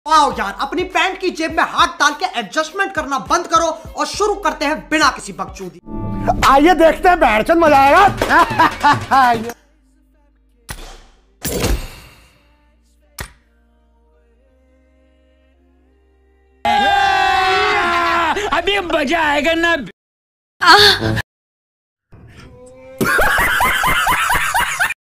आओ यार, अपनी पैंट की जेब में हाथ डाल के एडजस्टमेंट करना बंद करो और शुरू करते हैं बिना किसी बकचोदी। आइए देखते हैं, बैठचंद मजा आएगा। अभी मजा आएगा ना।